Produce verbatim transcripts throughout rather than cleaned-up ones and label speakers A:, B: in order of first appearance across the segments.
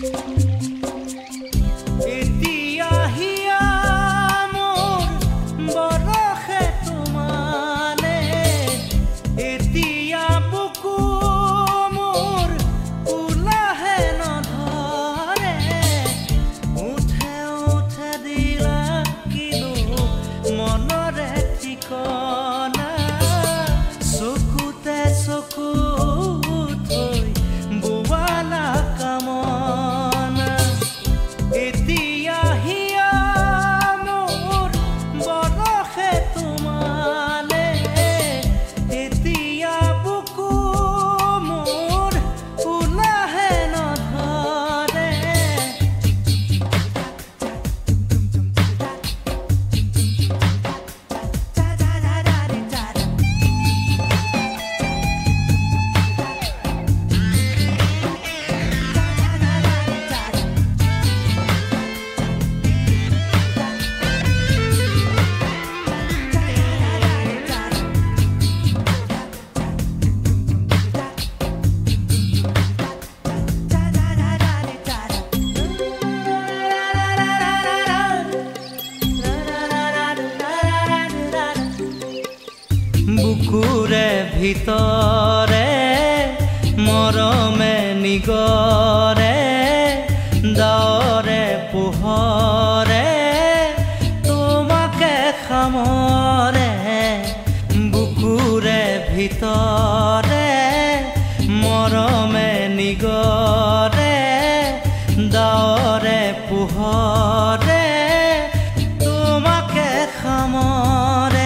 A: বুকুৰে ভিতৰে মৰমে নিগৰে দাৱৰে পোহৰে তোমাকে খামৰে বুকুৰে ভিতৰে মৰমে নিগৰে দাৱৰে পোহৰে তোমাকে খামৰে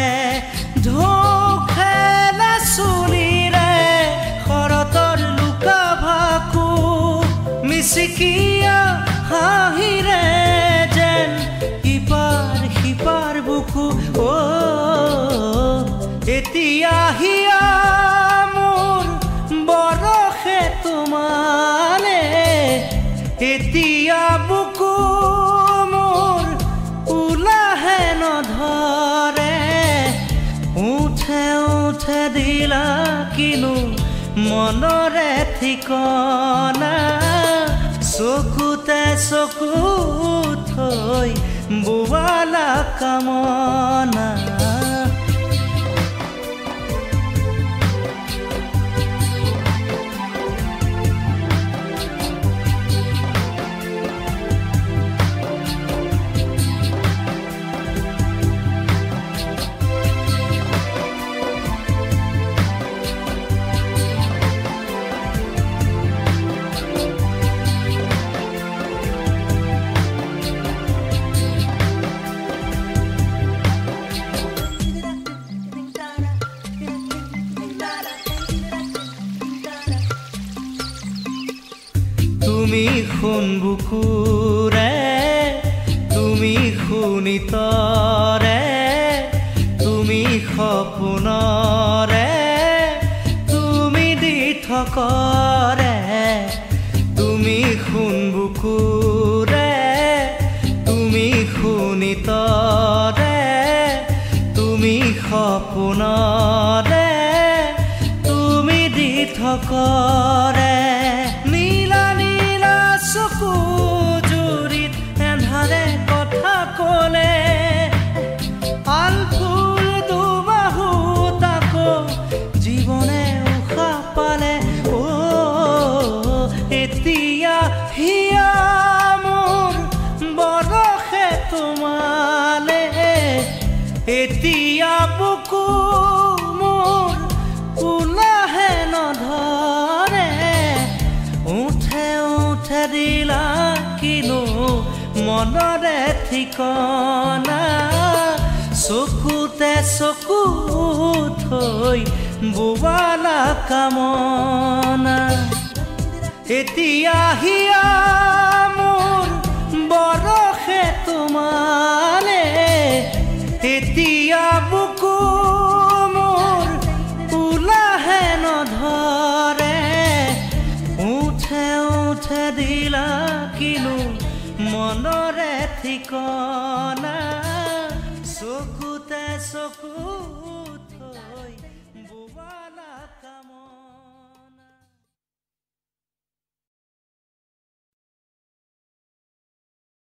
A: মিচিকিয়া হাঁহিৰে যেন ইপাৰ সিপাৰ বুকু অ এতিয়া হিয়া মোৰ বৰষে তোমালে এতিয়া বুকু মোৰ উলাহে নধৰে উঠে উঠে দিলা কিনো মনৰে ঠিকনা চকুতে চকু থৈ বোৱালা কামনা তুমি শুন বুকুৰে তুমি শুনিতৰে তুমি সপোনৰে তুমি দি থকৰে তুমি শুন বুকুৰে তুমি শুনিতৰে তুমি সপোনৰে তুমি দি থকৰে চকু জুৰিত এন্ধাৰে কথা ক'লে আল ফুল দুবাহু তাকো জীৱনে উশাহ পালে অ এতিয়া হিয়া মোৰ বৰষে তোমালে এতিয়া বুকু মোৰ উলাহে নধৰে উঠে উঠে দিলা কিনো মনৰে ঠিকনা চকুতে চকু থৈ বোৱালা কামনা এতিয়া হিয়া মোৰ বৰষে তোমালে এতিয়া বুকু মোৰ উলাহে নধৰে উঠে উঠে দিলা কিনো মনৰে ঠিকনা চকু